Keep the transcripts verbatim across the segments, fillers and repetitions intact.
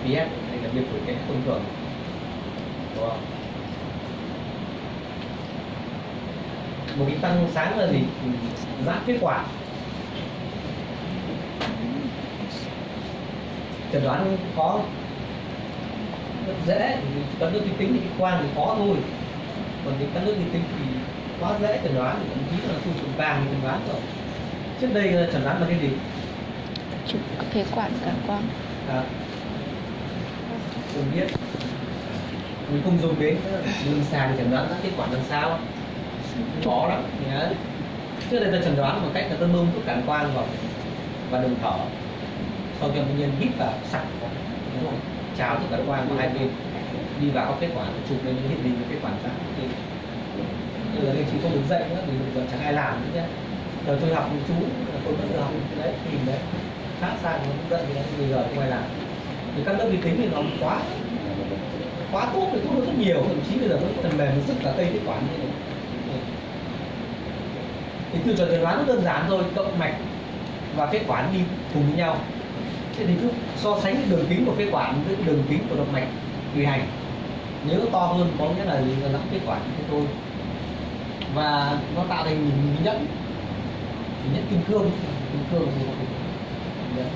pê ép hay là viêm phổi kẽ thông thường, đúng không? Một cái tăng sáng là gì? Giãn phế quản. Chẩn đoán khó, rất dễ. Cắt nước vi tính thì cái quang thì khó thôi, còn cái cắt nước vi tính thì quá dễ chẩn đoán, thậm chí là chụp vàng thì chẩn đoán rồi. Trước đây chẩn đoán là cái gì? Chụp phế quản cản quang. À, không biết, mình không dùng đến lâm sàng chẩn đoán các kết quả làm sao, khó lắm nhá. Trước đây ta chẩn đoán bằng cách là ta bơm thuốc cản quang vào và đường thở, sau khi bệnh nhân hít vào sặc, đúng không? Cháo thuốc cản quang vào hai bên đi vào các phế quản, chụp lên những hiện hình của phế quản ra. Bây giờ thì chị không được dạy nữa, vì giờ chẳng ai làm nữa nhé. Giờ tôi học chú, tôi vẫn được học cái đấy, hình đấy, khác sang nó cũng dạy cái đấy, bây giờ không ai làm. Thì các lớp vi tính thì nó quá quá tốt, thì tốt hơn rất nhiều, thậm chí bây giờ có phần mềm nó dứt cả cây phế quản như này. Thì tiêu chuẩn chẩn đoán rất đơn giản thôi, động mạch và phế quản đi cùng với nhau. Thế thì cứ so sánh đường kính của phế quản với đường kính của động mạch tùy hành. Nếu nó to hơn có nghĩa là là giãn phế quản thế thôi. Và nó tạo thành hình nhẫn, hình nhẫn kim cương, kim cương thì nhẫn.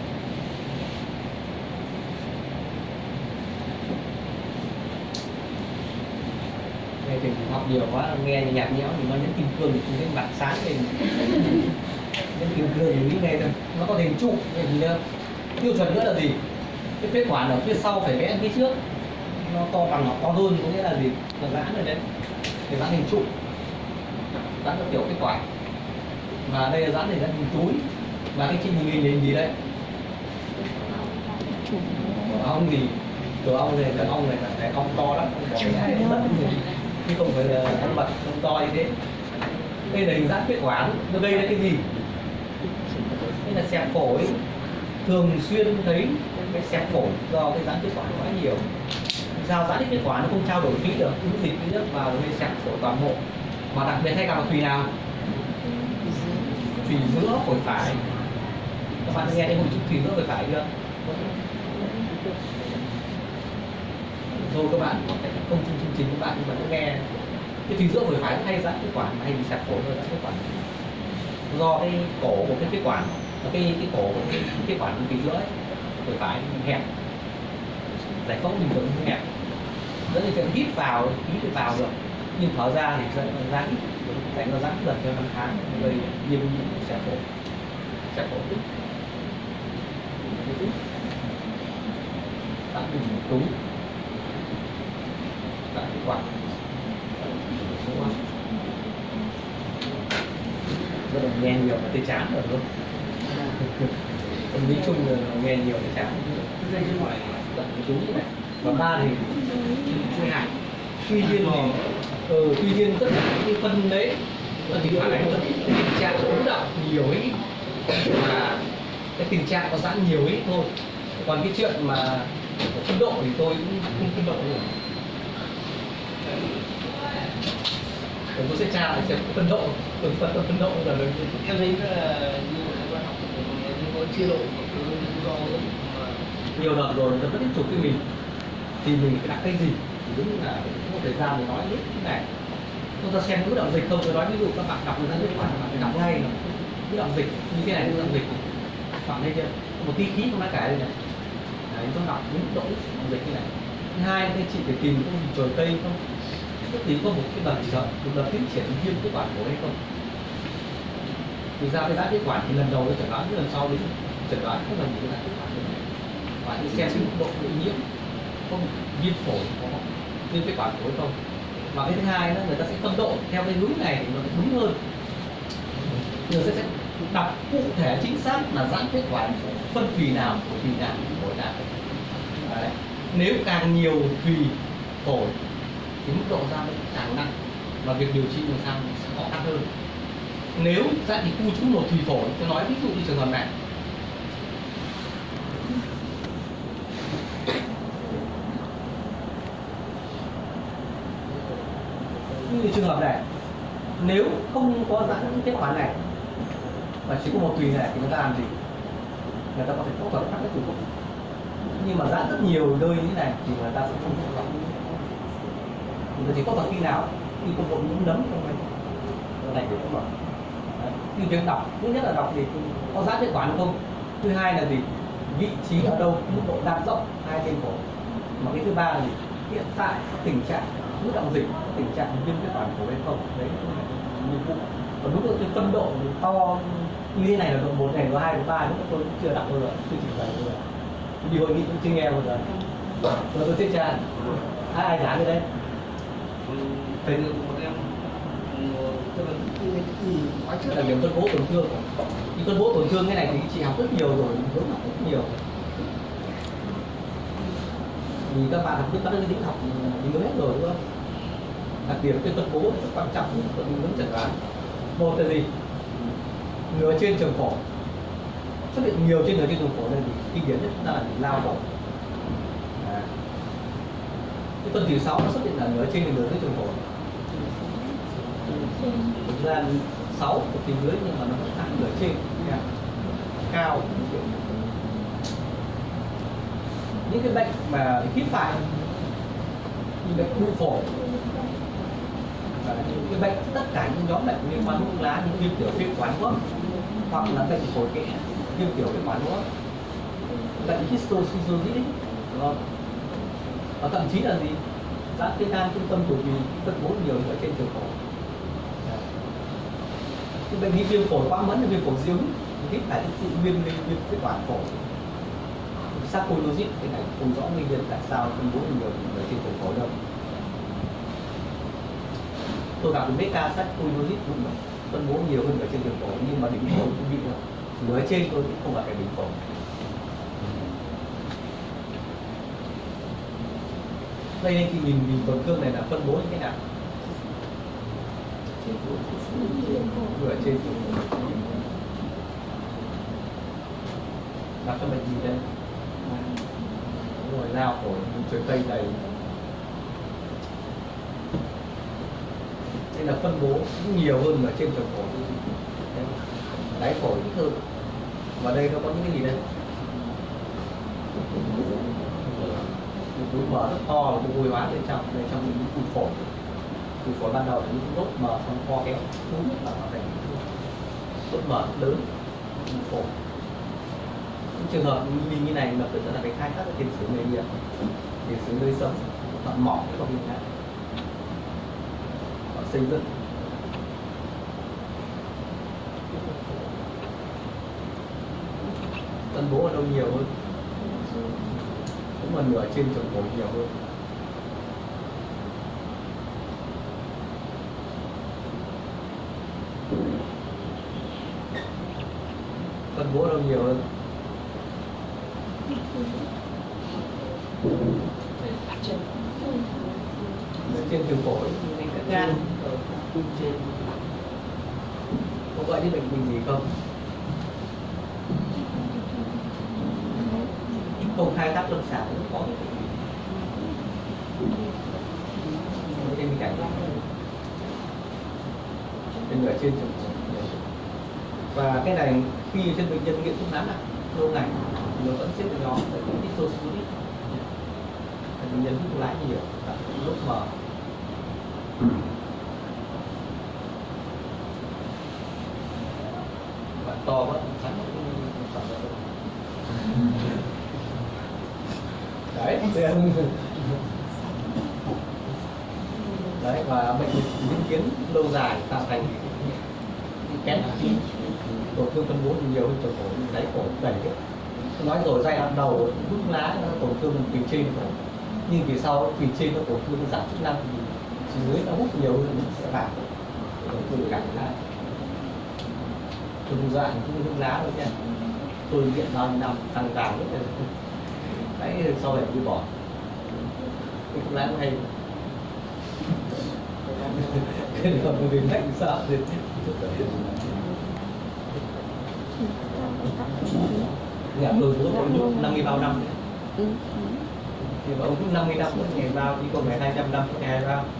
Nghe thì học nhiều quá, nghe nhạt nhẽo thì nó nhẫn kim cương thì không thấy mặt sáng lên. Nhẫn kim cương thì nghĩ ngay thôi, nó có hình trụ, gì nữa. Tiêu chuẩn nữa là gì? Cái phế quản ở phía sau phải vẽ phía trước, nó to bằng nó to hơn, có nghĩa là gì? Là giãn rồi đấy, để giãn hình trụ, giãn theo kiểu phế quản. Và đây là giãn thì giãn hình túi. Và cái chị nhìn nhìn gì đây? Cửa ong gì? Cửa ong này, cái ong này là cái ong to lắm, bỏ cái mất người, chứ không phải là ăn mật không to như thế. Đây là hình giãn phế quản, nó gây ra cái gì? Đây là xẹp phổi. Thường xuyên thấy cái xẹp phổi do cái giãn phế quản quá nhiều. Sao giãn phế quản nó không trao đổi khí được, ứng dịch thứ nhất vào gây xẹp phổi toàn bộ. Mà đặc biệt hay gặp ở thùy nào? Thùy giữa phổi phải. Các bạn nghe thấy một chút thùy giữa phổi phải chưa? Rồi các bạn không chương chương trình các bạn nhưng mà cũng nghe cái thùy giữa phổi phải hay giãn phế quản hay bị xẹp phổi hơn giãn phế quản. Do cái cổ của cái phế quản, cái cái cổ của cái phế quản thùy giữa ấy, phổi phải hẹp, giải phóng bình thường hẹp, dẫn đến chuyện hít vào khí thì vào được, nhưng thở ra thì sẽ ra ít, tránh nó giãn dần theo năm tháng gây viêm nhiễm xẹp phổi, xẹp phổi tích, giãn bình túi, giãn phế quản, rất là nghe nhiều là thấy chán rồi luôn. Tâm lý chung là nghe nhiều thì chán. Dây trên ngoài giãn túi này. Và ba thì chuyên hại. Tuy nhiên thì ừ, tuy nhiên tất cả những cái phân đấy thì phải cái tình trạng ứ động nhiều ít và cái tình trạng có giãn nhiều ít thôi. Còn cái chuyện mà phân độ thì tôi cũng không phân độ nữa. Tôi sẽ tra để xem phân độ, từng phần phân độ là được. Em thấy là như bạn học có chia độ do nhiều đợt rồi nó vẫn tiếp tục với mình thì mình phải đặt cái gì thì đúng là có thời gian để nói hết cái này. Chúng ta xem ngữ động dịch không, tôi nói ví dụ các bạn đọc người ta kết quả bạn phải đọc ngay là ngữ động dịch như thế này, ngữ động dịch bạn thấy chưa, một tí khí không nói cả đây này. Đấy, tôi đọc đúng độ động dịch như này. Thứ hai thì chị phải tìm có một chồi cây không, tức thì có một cái đợt chỉ một đợt tiến triển viêm phế quản phổi hay không. Vì ra cái giãn phế quản thì lần đầu nó chẩn đoán, lần sau đến chẩn đoán không là những giãn phế quản. Và đi xem cái mức độ bị nhiễm không, viêm phổi có viêm phế quản phổi không. Và cái thứ hai đó, người ta sẽ phân độ theo cái hướng này thì nó đúng hơn, người ta sẽ đọc cụ thể chính xác là giãn phế quản phân thùy nào, thùy nào, phổi nào. Đấy. Nếu càng nhiều thùy phổi thì mức độ ra nó càng nặng và việc điều trị làm sao sẽ khó khăn hơn. Nếu giãn thì khu trú một thùy phổi, tôi nói ví dụ như trường hợp này. Như trường hợp này, nếu không có giãn phế quản này và chỉ có một thùy này thì người ta làm gì? Người ta có thể phẫu thuật cắt cái thùy phổi. Nhưng mà giãn rất nhiều nơi như thế này thì người ta sẽ không có độc. Người chỉ có vào khi nào khi có một những nấm trong này này để không mở. Thì việc đọc thứ nhất là đọc thì có giãn phế quản không, thứ hai là gì, vị trí ở đâu, mức độ đan rộng hai trên phổi, mà cái thứ ba là gì, hiện tại tình trạng ứ động dịch, tình trạng viêm phế quản phổi hay không, đấy là nhiệm vụ. Còn lúc cái phân độ to như thế này là độ một này, độ hai, độ ba, lúc tôi cũng chưa đọc bao giờ, chưa chỉ dạy bao giờ, đi hội nghị cũng chưa nghe bao giờ. Rồi tôi tiếp tra ai ai giảng ở đây thầy được một em tức là cái gì quá trước là điểm phân bố tổn thương. Thì phân bố tổn thương cái này thì chị học rất nhiều rồi, hướng học rất nhiều. Vì các bạn học biết các cái tính học thì nhớ hết rồi đúng không? Đặc điểm cái phân bố rất quan trọng của mình hướng chẩn đoán. Một là gì? Nửa trên trường phổi xuất hiện nhiều trên nửa trên trường phổi này thì kinh điển nhất là lao phổi. À. Cái phân tử sáu nó xuất hiện là nửa trên nửa dưới trường phổi. Thực ra sáu của phía dưới nhưng mà nó vẫn nặng nửa trên, cao. Những cái bệnh mà hít phải, như bệnh bụi phổi, những cái bệnh tất cả những nhóm bệnh liên quan đến thuốc lá như viêm tiểu phế quản hô hấp, hoặc là bệnh phổi kẽ, viêm tiểu phế quản hô hấp, bệnh histiocytosis, đúng không? Và thậm chí là gì, giãn phế gan trung tâm tuổi vì phân bố nhiều ở trên trường phổi. Cái bệnh như viêm phổi quá mẫn là viêm phổi diếu, hít phải cái sự viêm viêm phế quản phổi. Sarcoidosis, cái này không rõ nguyên nhân tại sao phân bố nhiều ở trên trường phổi đâu. Tôi gặp mấy ca sarcoidosis cũng phân bố nhiều hơn ở trên trường phổi, nhưng mà đỉnh phổi cũng bị nửa trên thôi, không phải cái đỉnh phổi. Đây nên thì nhìn nhìn tổn thương này là phân bố như thế nào? Nửa trên gặp cho bệnh gì đây? Rồi lao phổi trời tây này, đây là phân bố nhiều hơn ở trên trường phổi, đáy phổi ít hơn. Và đây nó có những cái gì đây? Một túi mỡ rất to và bùi hóa bên trong, đây trong những cụt phổi. Cụt phổi ban đầu là những đốt mỡ xong co kéo túi và nó thành đốt mỡ lớn cụt phổi. Trường hợp như như này mà tức là phải khai thác cái tiền sử nghề nghiệp, tiền sử nơi sống, họ mỏ cái công việc này, họ xây dựng. Phân bố ở đâu nhiều hơn? Cũng là nửa trên trường phổi nhiều hơn. Phân bố ở đâu nhiều hơn? Trên trường phổi, các gan ở cung trên. Có gọi đến bệnh gì gì không? Không khai thác lâm sàng cũng có những bệnh gì. Đây mình cảnh bên ở trên trường phổi. Và cái này khi trên bệnh nhân nghiện thuốc lá nặng lâu ngày nó vẫn xếp vào nhóm bệnh histiocytosis. Bệnh nhân hút thuốc lá nhiều, lúc mờ. Bạn to quá, chắn không sợ đâu. Đấy, đấy, và bệnh diễn tiến lâu dài tạo thành kén tổn thương phân bố nhiều hơn trường phổi, đáy phổi đẩy đấy. Nói rồi giai đoạn đầu hút lá nó tổn thương từ trên phổi, nhưng vì sau từ trên nó tổn thương nó giảm chức năng thì dưới nó hút nhiều hơn nó sẽ vào tổn thương cả lá. Tôi dạng cũng hút lá thôi nha, tôi nghiện bao nhiêu năm tăng càng hết rồi. Đấy sau này tôi bỏ cái thuốc lá nó hay cái đó nó đến nách sợ thì nhà tôi vốn ông hút năm mươi bao năm đấy. Thì mà ông hút năm mươi năm mỗi ngày bao chỉ còn ngày hai trăm năm mỗi ngày bao.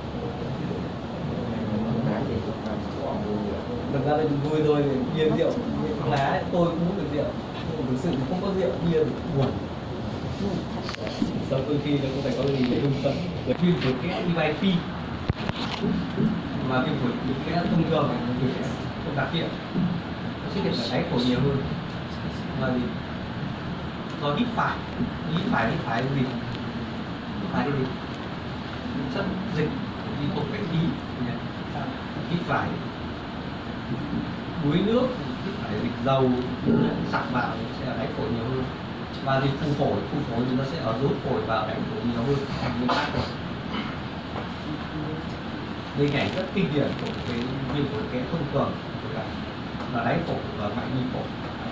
Thực ra là vui thôi, bia rượu thuốc lá tôi cũng uống được rượu, nhưng mà thực sự không có rượu bia buồn. Sau đôi khi nó cũng phải có cái gì để hưng phấn. Viêm phổi kẽ e vê pê mà viêm phổi kẽ thông thường là viêm phổi không đặc hiệu, nó xuất hiện ở đáy phổi nhiều hơn. Và gì? Do hít phải, hít phải hít phải cái gì? Hít phải cái gì? Chất dịch đi không phải đi, hít phải đuối nước, hít phải dịch dầu sặc vào sẽ ở đáy phổi nhiều hơn. Và thì phù phổi, phù phổi thì nó sẽ ở rốn phổi vào đáy phổi nhiều hơn nguyên tắc rồi. Đây cảnh rất kinh điển của cái viêm phổi kẽ thông thường là đáy phổi và ngoại vi phổi.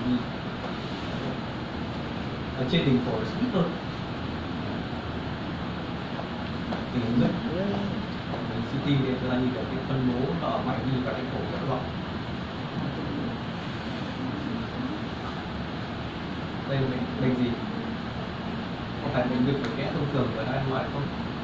Ở trên đỉnh phổi nó sẽ ít hơn. Thì hướng dẫn xê tê để chúng ta nhìn được cái phân bố ở ngoại vi và đáy phổi rất rộng. Đây là bệnh, bệnh gì? Không phải bệnh viêm phổi kẽ thông thường người ta nói không?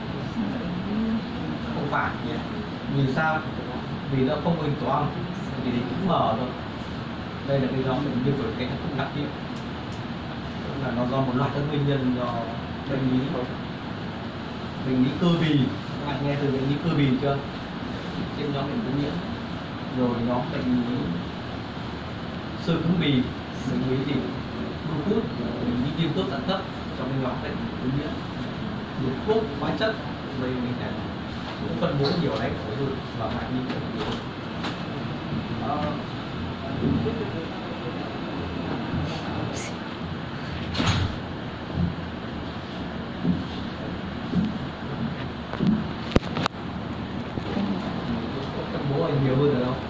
Không phải nhé. Vì sao? Vì nó không có hình toang, vì thì cũng mở thôi. Đây là cái nhóm bệnh viêm phổi kẽ không đặc hiệu. Là nó do một loạt các nguyên nhân do bệnh lý bệnh lý cơ bì. Các bạn nghe từ bệnh lý cơ bì chưa? Trên nhóm bệnh viêm nhiễm, rồi nhóm bệnh lý xơ cứng bì, bệnh lý gì? Lupus, bệnh lý viêm khớp giãn cấp trong cái nhóm bệnh viêm nhiễm. Lục thuốc, hóa chất, đây mình thấy cũng phân bố nhiều đấy phổi rồi và ngoại vi phổi nhiều. Bố anh nhiều hơn rồi không?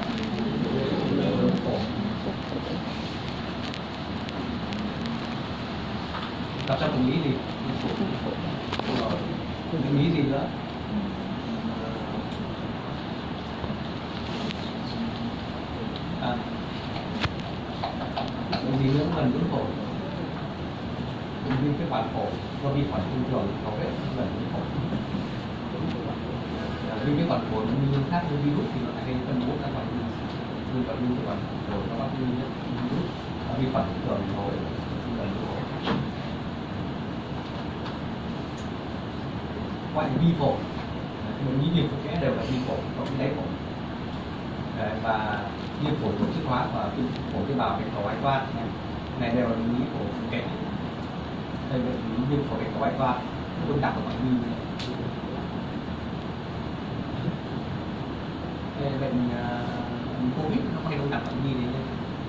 Gặp trong bệnh lý gì? Bệnh lý gì nữa? À, bệnh lý nữa gần đến phổi. Bệnh lý cái bản phổi do vi khuẩn thông thường hầu hết gần đến phổi. Vì cái quản phổi nó như khác với virus thì nó lại gây phân bố ra ngoài nhưng còn như cái quản phổi nó bắt như virus vi khuẩn thường hồi ngoại vi phổi, bệnh lý viêm phổi kẽ đều là vi phổi có cái đáy phổi. Đấy, và viêm phổi tổ chức hóa và viêm phổi tế bào bạch cầu bạch quan này đều là bệnh lý phổi kẽ. Đây là bệnh lý viêm phổi bạch cầu bạch quan cũng đặt ở ngoại vi. Bệnh uh, Covid nó hay đông đặc bệnh gì đấy nhé.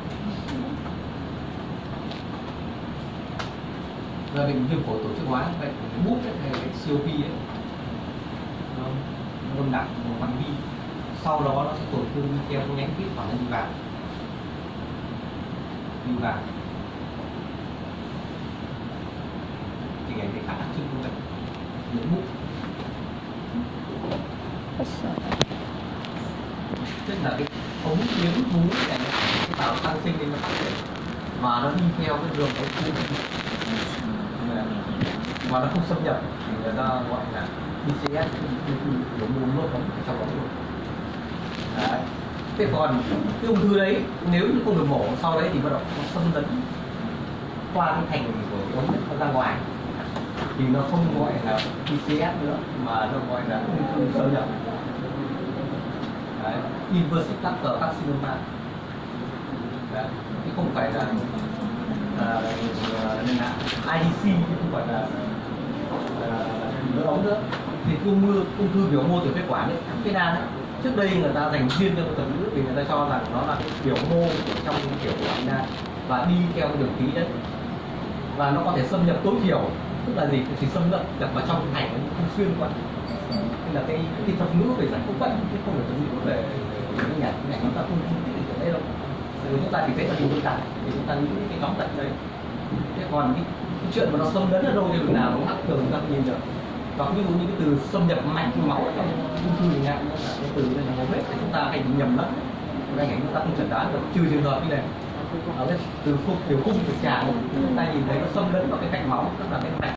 Và bệnh viêm phổi tổ chức hóa, bệnh bút hay bệnh xê ô pê ấy, nó đông đặc một ngoại vi, sau đó nó sẽ tổn thương đi theo cái nhánh vít hoặc là đi vào, đi vào. Thì cái khả năng chung của bệnh nhiễm bút. Tức là cái ống yếm vú này cái tạo tăng sinh lên nó phát triển và nó đi theo cái đường ống khu mà nó không xâm nhập thì người ta gọi là i xê ét, kiểu mù lốt ống trong ống luôn. Đấy. Thế còn cái ung thư đấy nếu như không được mổ sau đấy thì bắt đầu nó xâm lấn qua cái thành của cái ống nó ra ngoài thì nó không gọi là i xê ét nữa mà nó gọi là ung thư xâm nhập. Đấy, invasive ductal carcinoma. Đấy, chứ không phải là là, là i đê xê, chứ không phải là vỡ ống nữa. Thì ung thư ung thư biểu mô tiểu phế quản ấy, cái nan ấy, trước đây người ta dành riêng cho thuật ngữ vì người ta cho rằng nó là cái biểu mô trong kiểu của nan và đi theo cái đường khí đấy và nó có thể xâm nhập tối thiểu, tức là gì thì xâm nhập nhập vào trong thành không xuyên qua. Nên là cái cái thuật ngữ về giải phẫu bệnh chứ không phải thuật ngữ về cái nhà cái này chúng ta không không biết được đấy đâu. Rồi chúng ta chỉ thấy là điều đơn giản thì chúng ta nghĩ cái nhóm bệnh đấy. Thế còn cái, cái chuyện mà nó xâm lấn ở đâu thì đường nào nó thường chúng ta nhìn được. Và ví dụ như cái từ xâm nhập mạch máu trong ung thư thì ngạn là cái từ này là hầu hết chúng ta hay bị nhầm lẫn. Đây ảnh chúng ta không chẩn đoán được trừ trường hợp như này. Ở cái từ khung tiểu khung trực tràng chúng ta nhìn thấy nó xâm lấn vào cái mạch máu, tức là cái mạch